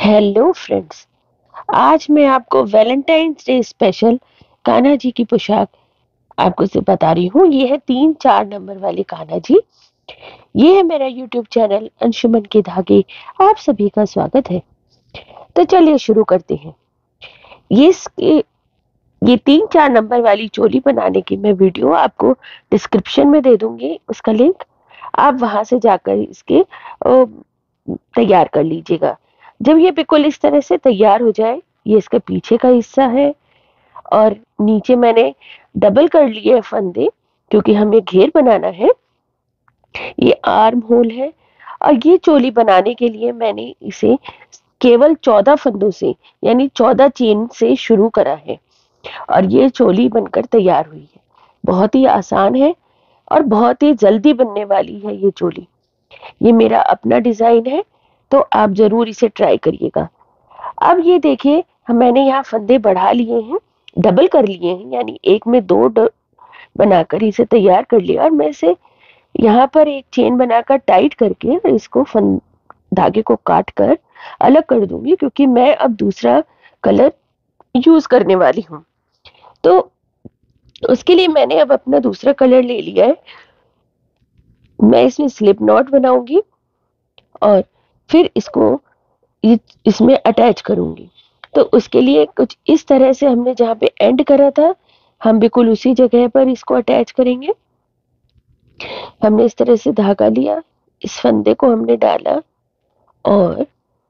Hello friends. आज मैं आपको Valentine's day special Kanha ji की पोशाक आपको से बता रही हूँ। ये है 3-4 नंबर वाली कान्हा जी। ये है मेरा यूट्यूब चैनल अंशुमन के धागे। आप सभी का स्वागत है। तो चलिए शुरू करते हैं। ये इसके- ये 3-4 नंबर वाली चोली बनाने की मैं वीडियो आपको डिस्क्रिप्शन में दे दूंगी, उसका लिंक। आप वहां से जाकर इसके तैयार कर लीजिएगा। जब ये बिल्कुल इस तरह से तैयार हो जाए, ये इसका पीछे का हिस्सा है और नीचे मैंने डबल कर लिए है फंदे, क्योंकि हमें घेर बनाना है। ये आर्म होल है और ये चोली बनाने के लिए मैंने इसे केवल 14 फंदों से यानी 14 चेन से शुरू करा है और ये चोली बनकर तैयार हुई है। बहुत ही आसान है और बहुत ही जल्दी बनने वाली है ये चोली। ये मेरा अपना डिजाइन है, तो आप जरूर इसे ट्राई करिएगा। अब ये देखिए, मैंने यहाँ फंदे बढ़ा लिए हैं, डबल कर लिए हैं, यानी एक में दो बनाकर इसे तैयार कर लिया और मैं इसे यहाँ पर एक चेन बनाकर टाइट करके इसको धागे को काट कर अलग कर दूंगी, क्योंकि मैं अब दूसरा कलर यूज करने वाली हूँ। तो उसके लिए मैंने अब अपना दूसरा कलर ले लिया है। मैं इसमें स्लिप नॉट बनाऊंगी और फिर इसको इसमें अटैच करूंगी। तो उसके लिए कुछ इस तरह से हमने जहाँ पे एंड करा था, हम बिल्कुल उसी जगह पर इसको अटैच करेंगे। हमने इस तरह से धागा लिया, इस फंदे को हमने डाला और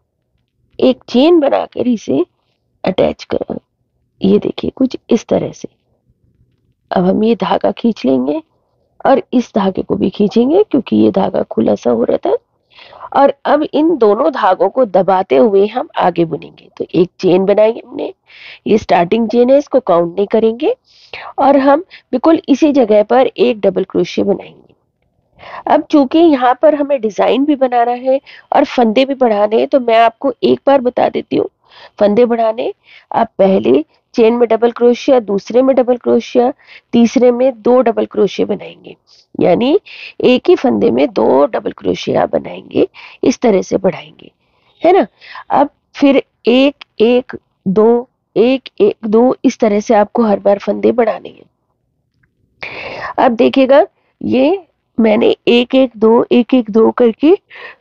एक चेन बनाकर इसे अटैच करा। ये देखिए कुछ इस तरह से। अब हम ये धागा खींच लेंगे और इस धागे को भी खींचेंगे, क्योंकि ये धागा खुला सा हो रहा था। और अब इन दोनों धागों को दबाते हुए हम आगे बुनेंगे। तो एक चेन बनाई हमने, ये स्टार्टिंग चेन है, इसको काउंट नहीं करेंगे और हम बिल्कुल इसी जगह पर एक डबल क्रोशिया बनाएंगे। अब चूंकि यहाँ पर हमें डिजाइन भी बनाना है और फंदे भी बढ़ाने हैं, तो मैं आपको एक बार बता देती हूँ फंदे बढ़ाने। आप पहले चेन में डबल क्रोशिया, दूसरे में डबल क्रोशिया, तीसरे में 2 डबल क्रोशिया बनाएंगे, यानी एक ही फंदे में 2 डबल क्रोशिया बनाएंगे। इस तरह से बढ़ाएंगे, है ना। अब फिर एक एक दो, एक एक दो, इस तरह से आपको हर बार फंदे बढ़ाने हैं। अब देखिएगा, ये मैंने एक एक दो करके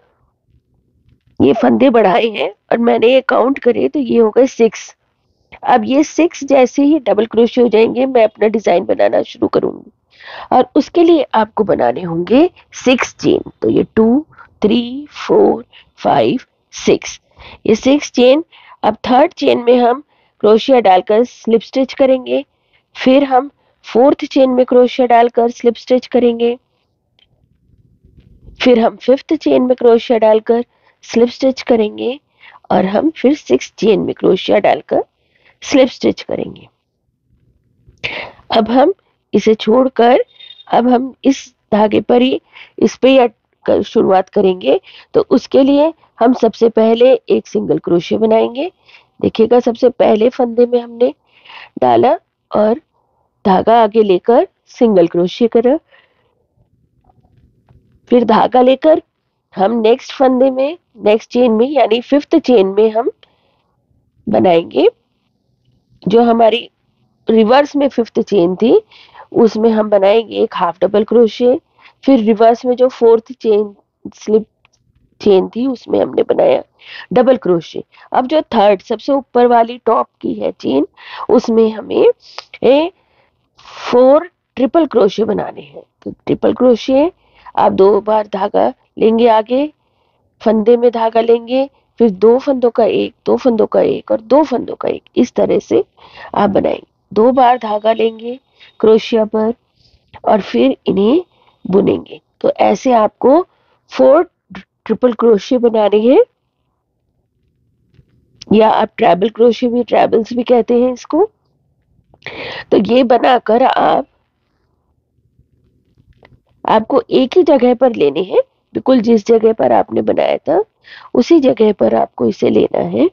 ये फंदे बढ़ाए हैं और मैंने ये काउंट करे तो ये हो गए 6। अब ये 6 जैसे ही डबल क्रोशिया हो जाएंगे, मैं अपना डिजाइन बनाना शुरू करूंगी और उसके लिए आपको बनाने होंगे 6 चेन। तो ये 2 3 4 5 6, ये 6 चेन। अब थर्ड चेन में हम क्रोशिया डालकर स्लिप स्टिच करेंगे, फिर हम फोर्थ चेन में क्रोशिया डालकर स्लिप स्टिच करेंगे, फिर हम फिफ्थ चेन में क्रोशिया डालकर स्लिप स्टिच करेंगे और हम फिर 6 चेन में क्रोशिया डालकर स्लिप स्टिच करेंगे। अब हम इसे छोड़कर अब हम इस धागे पर ही इस पे शुरुआत करेंगे। तो उसके लिए हम सबसे पहले एक सिंगल क्रोशिया बनाएंगे। देखिएगा, सबसे पहले फंदे में हमने डाला और धागा आगे लेकर सिंगल क्रोशिया करा, फिर धागा लेकर हम नेक्स्ट फंदे में, नेक्स्ट चेन में यानी फिफ्थ चेन में हम बनाएंगे। जो हमारी रिवर्स में फिफ्थ चेन थी, उसमें हम बनाएंगे एक हाफ डबल क्रोशिया। फिर रिवर्स में जो फोर्थ चेन स्लिप चेन थी, उसमें हमने बनाया डबल क्रोशिया। अब जो थर्ड सबसे ऊपर वाली टॉप की है चेन, उसमें हमें 4 ट्रिपल क्रोशिया बनाने हैं। तो ट्रिपल क्रोशिया आप 2 बार धागा लेंगे, आगे फंदे में धागा लेंगे, फिर 2 फंदों का एक, 2 फंदों का एक और 2 फंदों का एक, इस तरह से आप बनाएंगे। 2 बार धागा लेंगे क्रोशिया पर और फिर इन्हें बुनेंगे। तो ऐसे आपको 4 ट्रिपल क्रोशिया बनाने हैं, या आप ट्रैबल क्रोशिया भी, ट्रैबल्स भी कहते हैं इसको। तो ये बनाकर आपको एक ही जगह पर लेने हैं, बिल्कुल जिस जगह पर आपने बनाया था उसी जगह पर आपको इसे लेना है।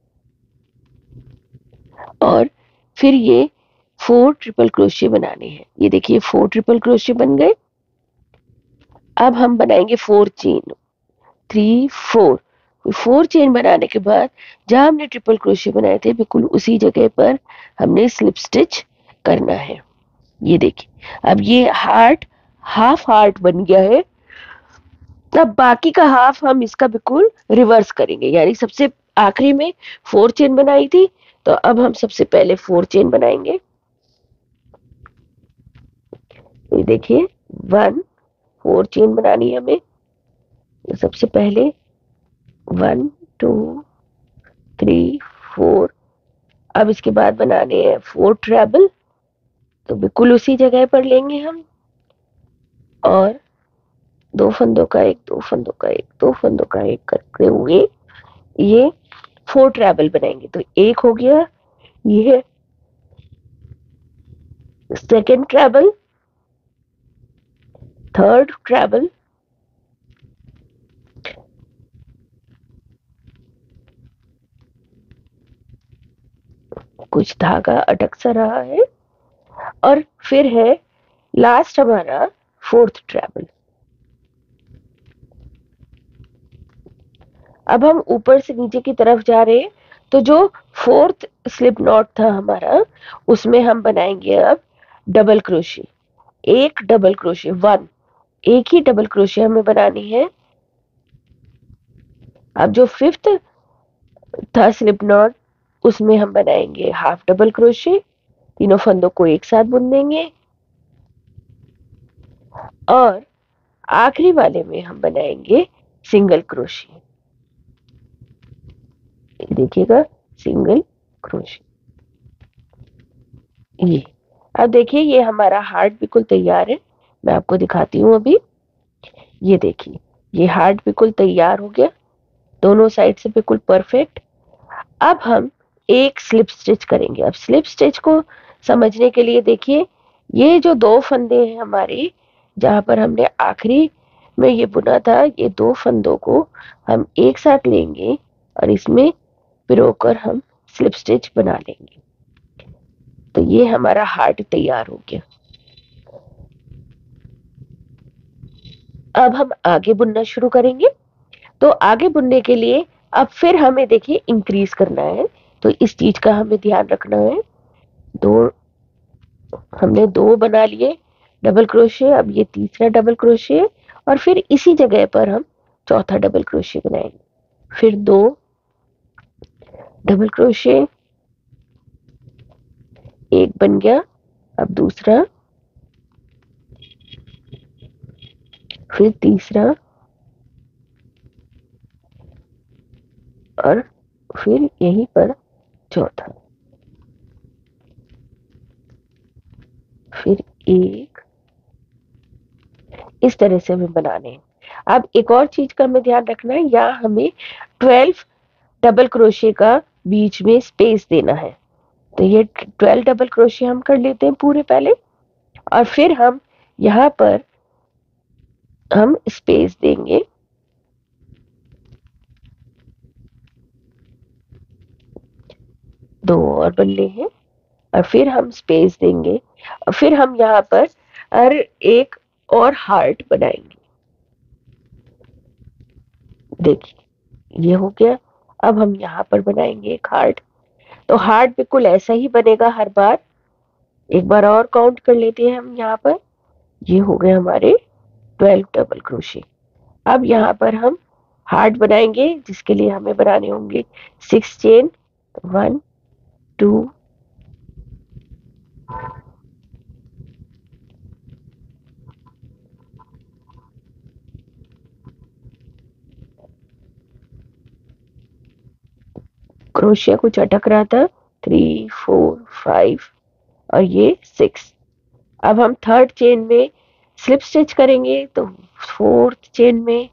और फिर ये 4 ट्रिपल क्रोशिया बनाने हैं। ये देखिए 4 ट्रिपल क्रोशिया बन गए। अब हम बनाएंगे 4 चेन, 3 4, 4 चेन बनाने के बाद जहां हमने ट्रिपल क्रोशिया बनाए थे बिल्कुल उसी जगह पर हमने स्लिप स्टिच करना है। ये देखिए अब ये हाफ हार्ट बन गया है। अब बाकी का हाफ हम इसका बिल्कुल रिवर्स करेंगे, यानी सबसे आखिरी में 4 चेन बनाई थी, तो अब हम सबसे पहले 4 चेन बनाएंगे। ये देखिए 4 चेन बनानी है हमें। तो सबसे पहले 1 2 3 4। अब इसके बाद बनाने हैं 4 ट्रेबल, तो बिल्कुल उसी जगह पर लेंगे हम, और 2 फंदों का एक, 2 फंदों का एक, 2 फंदों का एक करते हुए ये 4 ट्रेबल बनाएंगे। तो एक हो गया, ये सेकेंड ट्रेबल, थर्ड ट्रेबल, कुछ धागा अटक सा रहा है, और फिर है लास्ट हमारा 4th ट्रेबल। अब हम ऊपर से नीचे की तरफ जा रहे हैं, तो जो 4th स्लिप नॉट था हमारा उसमें हम बनाएंगे अब डबल क्रोशे, एक डबल क्रोशे, 1, एक ही डबल क्रोशे हमें बनानी है। अब जो 5th था स्लिप नॉट उसमें हम बनाएंगे हाफ डबल क्रोशे, तीनों फंदों को एक साथ बुन देंगे, और आखिरी वाले में हम बनाएंगे सिंगल क्रोशे। देखिएगा सिंगल क्रोशे। ये अब देखिए ये हमारा हार्ट बिल्कुल तैयार है, मैं आपको दिखाती हूँ अभी। ये देखिए ये हार्ट बिल्कुल तैयार हो गया, दोनों साइड से बिल्कुल परफेक्ट। अब हम एक स्लिप स्टिच करेंगे। अब स्लिप स्टिच को समझने के लिए देखिए ये जो 2 फंदे हैं हमारे, जहां पर हमने आखिरी में ये बुना था, ये 2 फंदों को हम एक साथ लेंगे और इसमें पिरोकर हम स्लिप स्टिच बना लेंगे। तो ये हमारा हार्ट तैयार हो गया। अब हम आगे बुनना शुरू करेंगे। तो आगे बुनने के लिए अब फिर हमें देखिए इंक्रीज करना है, तो इस चीज का हमें ध्यान रखना है। दो हमने 2 बना लिए डबल क्रोशे, अब ये तीसरा डबल क्रोशे, और फिर इसी जगह पर हम चौथा डबल क्रोशे बनाएंगे। फिर 2 डबल क्रोशे, एक बन गया, अब दूसरा, फिर तीसरा, और फिर यहीं पर चौथा, फिर एक, इस तरह से हमें बनाने हैं। अब एक और चीज का हमें ध्यान रखना है, यहाँ हमें 12 डबल क्रोशे का बीच में स्पेस देना है। तो ये 12 डबल क्रोशे हम कर लेते हैं पूरे पहले, और फिर हम यहाँ पर हम स्पेस देंगे 2 और बनने हैं, और फिर हम स्पेस देंगे, और फिर हम यहाँ पर और एक और हार्ट बनाएंगे। देखिए ये हो गया। अब हम यहाँ पर बनाएंगे एक हार्ट। तो हार्ट बिल्कुल ऐसा ही बनेगा हर बार। एक बार और काउंट कर लेते हैं हम यहाँ पर। ये हो गए हमारे 12 डबल क्रोशे। अब यहाँ पर हम हार्ट बनाएंगे, जिसके लिए हमें बनाने होंगे 6 चेन। 1 2 क्रोशिया कुछ अटक रहा था, 3 4 5 और ये 6। अब हम थर्ड चेन में स्लिप स्टिच करेंगे, तो 4th चेन में,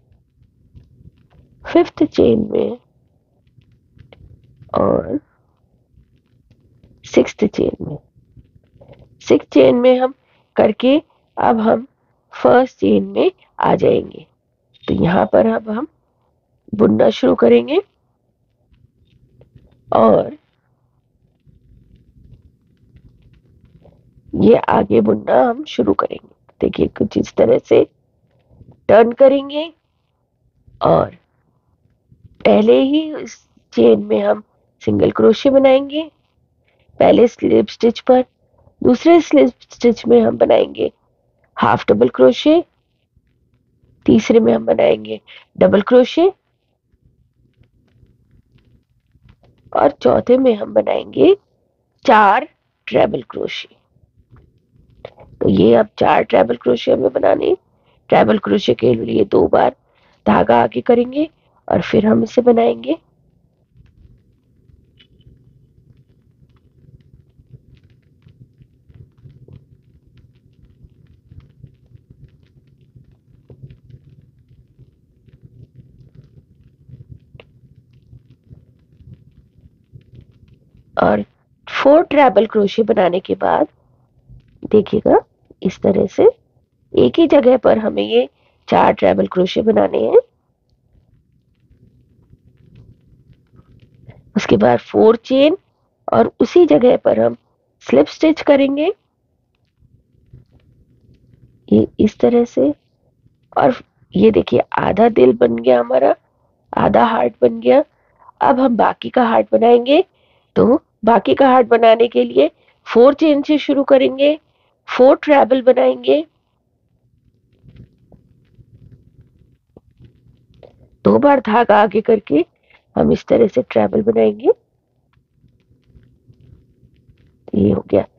5th चेन में और 6th चेन में। 6th चेन में हम करके अब हम फर्स्ट चेन में आ जाएंगे। तो यहाँ पर अब हम बुनना शुरू करेंगे, और ये आगे बुनना हम शुरू करेंगे। देखिए कुछ इस तरह से टर्न करेंगे, और पहले ही इस चेन में हम सिंगल क्रोशे बनाएंगे, पहले स्लिप स्टिच पर। दूसरे स्लिप स्टिच में हम बनाएंगे हाफ डबल क्रोशे, तीसरे में हम बनाएंगे डबल क्रोशे, और चौथे में हम बनाएंगे 4 ट्रेबल क्रोशे। तो ये अब 4 ट्रेबल क्रोशे हमें बनाने। ट्रेबल क्रोशे के लिए 2 बार धागा आगे करेंगे और फिर हम इसे बनाएंगे। और 4 ट्रेबल क्रोशे बनाने के बाद देखिएगा इस तरह से एक ही जगह पर हमें ये 4 ट्रेबल क्रोशे बनाने हैं। उसके बाद 4 चेन और उसी जगह पर हम स्लिप स्टिच करेंगे, ये इस तरह से। और ये देखिए आधा दिल बन गया हमारा, आधा हार्ट बन गया। अब हम बाकी का हार्ट बनाएंगे। तो बाकी का हार्ट बनाने के लिए 4 चेन से शुरू करेंगे, 4 ट्रेबल बनाएंगे, 2 बार धागा आगे करके हम इस तरह से ट्रेबल बनाएंगे। ये हो गया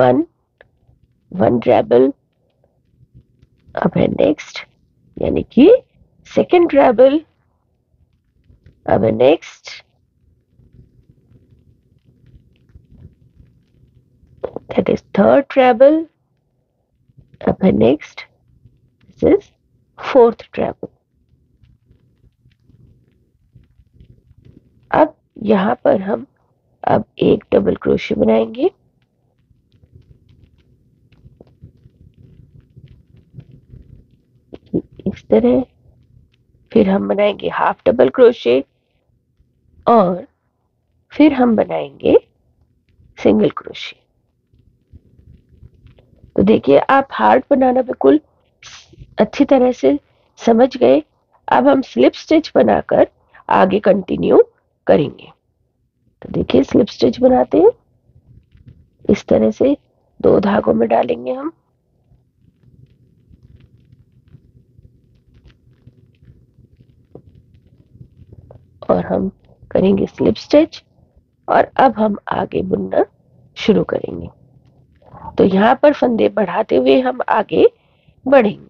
1 ट्रेबल। अब है नेक्स्ट, यानी कि सेकंड ट्रेबल। अब है next, that is third treble. अब है next, this is fourth treble. अब यहां पर हम अब एक डबल क्रोशे बनाएंगे, इस तरह। फिर हम बनाएंगे हाफ डबल क्रोशे और फिर हम बनाएंगे सिंगल क्रोशे। तो देखिए आप हार्ट बनाना बिल्कुल अच्छी तरह से समझ गए। अब हम स्लिप स्टिच बनाकर आगे कंटिन्यू करेंगे। तो देखिए स्लिप स्टिच बनाते हैं, इस तरह से 2 धागों में डालेंगे हम। और हम करेंगे स्लिप स्टिच और अब हम आगे बुनना शुरू करेंगे। तो यहाँ पर फंदे बढ़ाते हुए हम आगे बढ़ेंगे।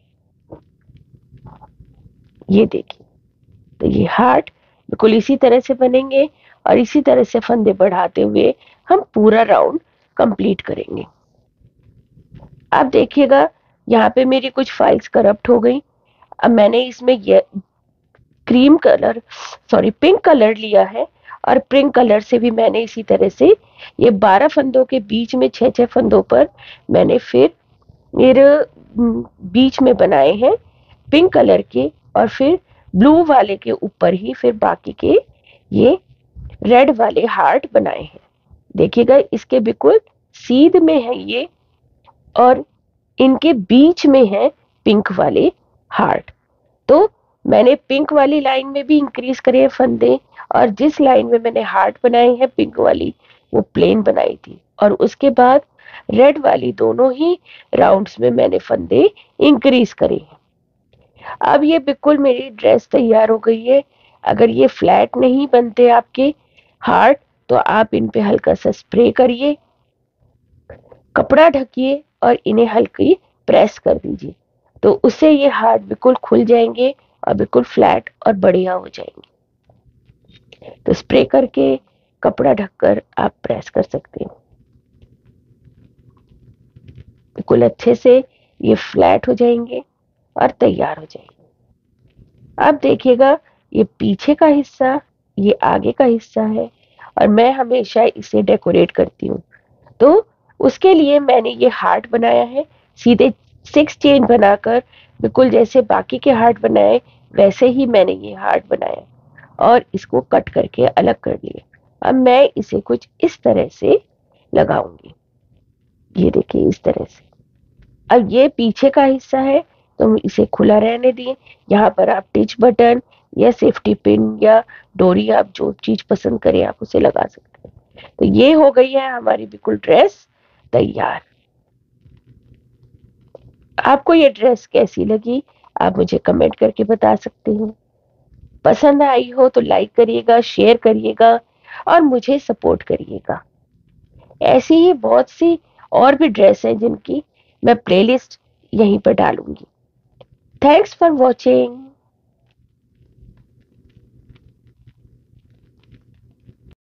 ये देखिए, तो ये हार्ट बिल्कुल इसी तरह से बनेंगे और इसी तरह से फंदे बढ़ाते हुए हम पूरा राउंड कंप्लीट करेंगे। अब देखिएगा यहाँ पे मेरी कुछ फाइल्स करप्ट हो गई। अब मैंने इसमें ये क्रीम कलर पिंक कलर लिया है और पिंक कलर से भी मैंने इसी तरह से ये 12 फंदों के बीच में 6-6 फंदों पर मैंने फिर मेरे बीच में बनाए हैं पिंक कलर के, और फिर ब्लू वाले के ऊपर ही फिर बाकी के ये रेड वाले हार्ट बनाए हैं। देखिएगा इसके बिल्कुल सीध में है ये और इनके बीच में है पिंक वाले हार्ट। तो मैंने पिंक वाली लाइन में भी इंक्रीज करे फंदे और जिस लाइन में मैंने हार्ट बनाए हैं पिंक वाली वो प्लेन बनाई थी, और उसके बाद रेड वाली दोनों ही राउंड्स में मैंने फंदे इंक्रीज करे हैं। अब ये बिल्कुल मेरी ड्रेस तैयार हो गई है। अगर ये फ्लैट नहीं बनते आपके हार्ट तो आप इन पे हल्का सा स्प्रे करिए, कपड़ा ढकिए और इन्हें हल्की प्रेस कर दीजिए, तो उससे ये हार्ट बिल्कुल खुल जाएंगे और बिल्कुल फ्लैट और बढ़िया हो जाएंगे। तो स्प्रे करके कपड़ा ढककर आप प्रेस कर सकते हैं, बिल्कुल अच्छे से ये फ्लैट हो जाएंगे और तैयार हो जाएंगे। अब देखिएगा ये पीछे का हिस्सा, ये आगे का हिस्सा है और मैं हमेशा इसे डेकोरेट करती हूँ। तो उसके लिए मैंने ये हार्ट बनाया है, सीधे 6 चेन बनाकर बिल्कुल जैसे बाकी के हार्ट बनाए वैसे ही मैंने ये हार्ट बनाया और इसको कट करके अलग कर लिया। अब मैं इसे कुछ इस तरह से लगाऊंगी, ये देखिए इस तरह से। अब ये पीछे का हिस्सा है तो हम इसे खुला रहने दिए। यहाँ पर आप टिच बटन या सेफ्टी पिन या डोरी, आप जो चीज पसंद करें आप उसे लगा सकते हैं। तो ये हो गई है हमारी बिल्कुल ड्रेस तैयार। आपको ये ड्रेस कैसी लगी आप मुझे कमेंट करके बता सकते हैं। पसंद आई हो तो लाइक करिएगा, शेयर करिएगा और मुझे सपोर्ट करिएगा। ऐसी ही बहुत सी और भी ड्रेस हैं जिनकी मैं प्लेलिस्ट यहीं पर डालूंगी। Thanks for watching.